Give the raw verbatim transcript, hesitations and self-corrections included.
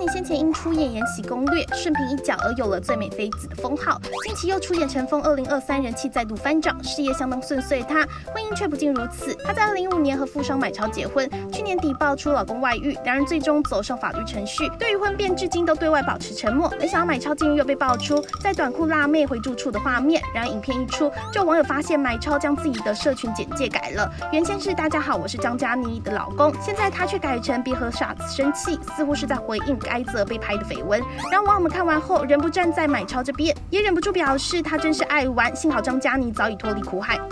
先前因出演《延禧攻略》顺平一角而有了最美妃子的封号，近期又出演《乘风二零二三》，人气再度翻涨，事业相当顺遂。她婚姻却不尽如此，她在二零一五年和富商买超结婚，去年底爆出老公外遇，两人最终走上法律程序，对于婚变至今都对外保持沉默。没想到买超近日又被爆出在短裤辣妹回住处的画面，然而影片一出，就有网友发现买超将自己的社群简介改了，原先是大家好，我是张嘉倪的老公，现在他却改成别和傻子生气，似乎是在回应该则被拍的绯闻。然后网友们看完后，仍不站在买超这边，也忍不住表示他真是爱玩，幸好张嘉倪早已脱离苦海。